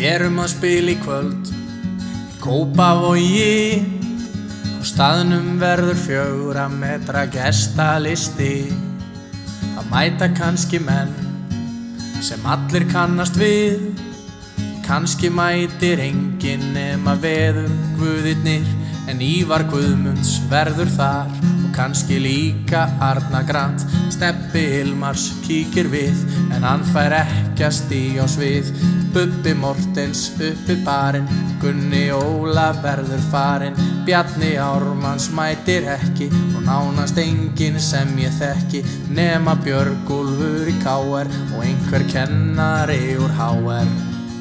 Erum að spila í kvöld í Kópavogi. Á staðnum verður 4 metra gestalisti. Það mæta kannski menn sem allir kannast við. Kannski mætir enginn nema veðurguðirnir, en Ívar Guðmunds verður þar og kannski líka Arna Grant. Stebbi Hilmars kíkir við, en hann fær ekki að stíga á svið. Bubbi Mortens uppi barinn, Gunni Óla verður farinn. Bjarni Ármanns mætir ekki og nánast enginn sem ég þekki, nema Björgúlfur í KR og einhver kennari úr HR.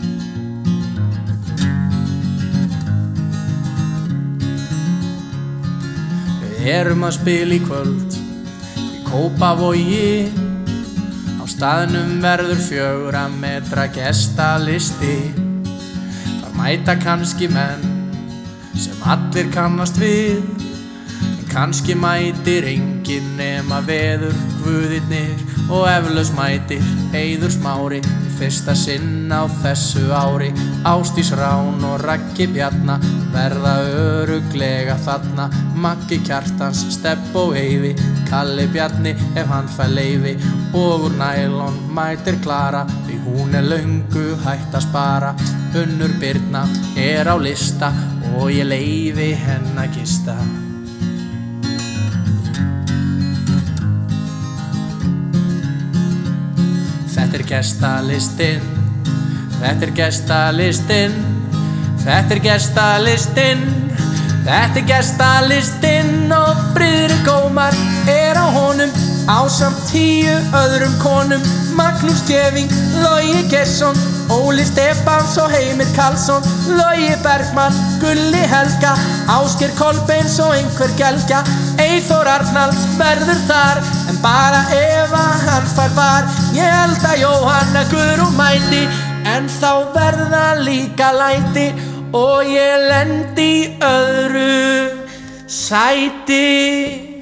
Við erum að spila í kvöld í Kópavogi. Á staðnum verður 4 metra gestalisti. Þar mæta kannski menn sem allir kannast við, en kannski mætir enginn nema veðurguðirnir, og eflaust mætir Eiður Smári í fyrsta sinn á þessu ári. Ásdís Rán og Raggi Bjarna verða örugglega þarna. Maggi Kjartans, Stepp og Eyvi, Kalli Bjarni ef hann fær leyfi, og úr nælon mætir Klara því hún löngu hætt að spara. Unnur Birna á lista og ég leyfi henn að gista. Þetta gestalistinn, þetta gestalistinn, þetta gestalistinn, þetta gestalistinn, og Friðrik Ómar á honum ásamt 10 öðrum konum. Magnús Geving, Logi Geirsson, Óli Stefáns og Heimir Karlsson, Logi Bergmann, Gulli Helga, Ásgeir Kolbeins og einhver gelgja. Eyþór Arnalds verður þar, en bara ef hann fær var. Ég held að Jóhanna Guðrún mæti, en þá verða líka læti og ég lendi í öðru sæti.